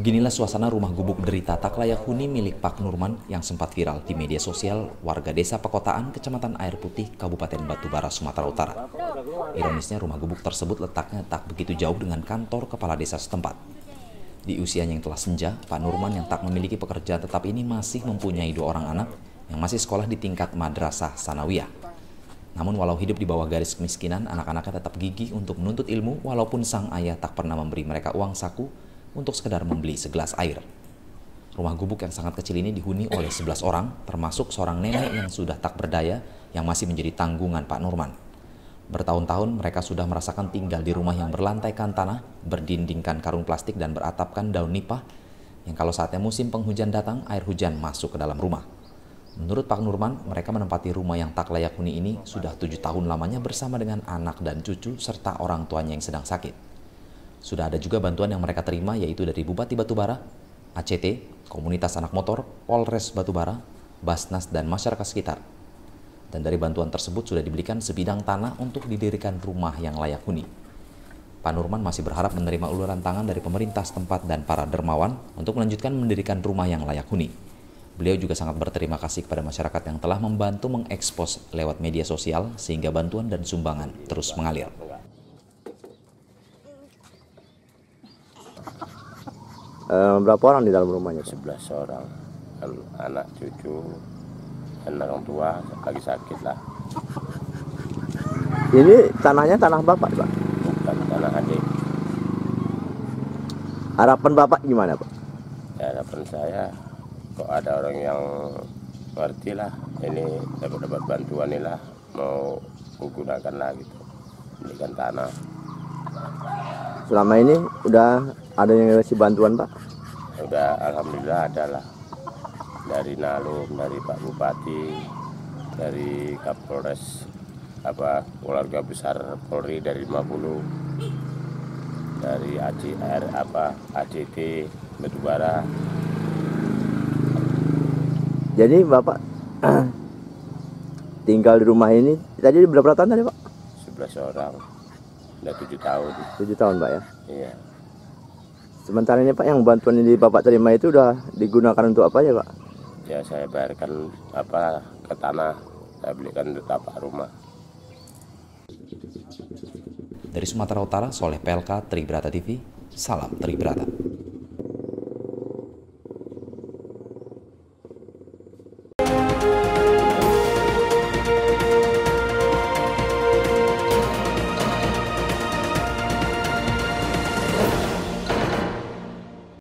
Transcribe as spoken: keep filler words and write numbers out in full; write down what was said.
Beginilah suasana rumah gubuk derita tak layak huni milik Pak Nurman yang sempat viral di media sosial warga desa Pekotaan, Kecamatan Air Putih, Kabupaten Batubara, Sumatera Utara. Ironisnya rumah gubuk tersebut letaknya tak begitu jauh dengan kantor kepala desa setempat. Di usianya yang telah senja, Pak Nurman yang tak memiliki pekerjaan tetap ini masih mempunyai dua orang anak yang masih sekolah di tingkat madrasah sanawiyah. Namun walau hidup di bawah garis kemiskinan, anak-anaknya tetap gigih untuk menuntut ilmu walaupun sang ayah tak pernah memberi mereka uang saku untuk sekedar membeli segelas air. Rumah gubuk yang sangat kecil ini dihuni oleh sebelas orang, termasuk seorang nenek yang sudah tak berdaya yang masih menjadi tanggungan Pak Nurman. Bertahun-tahun mereka sudah merasakan tinggal di rumah yang berlantaikan tanah, berdindingkan karung plastik dan beratapkan daun nipah, yang kalau saatnya musim penghujan datang, air hujan masuk ke dalam rumah. Menurut Pak Nurman, mereka menempati rumah yang tak layak huni ini sudah tujuh tahun lamanya bersama dengan anak dan cucu serta orang tuanya yang sedang sakit. Sudah ada juga bantuan yang mereka terima yaitu dari Bupati Batubara, A C T, Komunitas Anak Motor, Polres Batubara, Basnas, dan masyarakat sekitar. Dan dari bantuan tersebut sudah dibelikan sebidang tanah untuk didirikan rumah yang layak huni. Pak Nurman masih berharap menerima uluran tangan dari pemerintah setempat dan para dermawan untuk melanjutkan mendirikan rumah yang layak huni. Beliau juga sangat berterima kasih kepada masyarakat yang telah membantu mengekspos lewat media sosial sehingga bantuan dan sumbangan terus mengalir. Uh, berapa orang di dalam rumahnya? sebelas orang, kan anak cucu dan orang tua lagi sakit lah. Ini tanahnya tanah bapak, Pak? Bukan, tanah adik. Harapan bapak gimana, Pak? Ya, harapan saya kok ada orang yang ngerti lah, ini dapat dapat bantuan ini lah, mau menggunakan lah gitu, belikan tanah. Selama ini udah ada yang ngasih bantuan, Pak? Udah, alhamdulillah ada lah. Dari Nalum, dari Pak Bupati, dari Kapolres, apa keluarga besar Polri dari lima puluh, dari A C R, apa A C T Batubara. Jadi Bapak tinggal di rumah ini tadi berapa tahun tadi, Pak? sebelas orang. Udah tujuh tahun. tujuh tahun, Pak, ya? Iya. Sementara ini, Pak, yang bantuan yang Bapak terima itu udah digunakan untuk apa ya, Pak? Ya, saya bayarkan apa ke tanah, saya belikan untuk tapak rumah. Dari Sumatera Utara, Soleh P L K, Tribrata T V, salam Tribrata.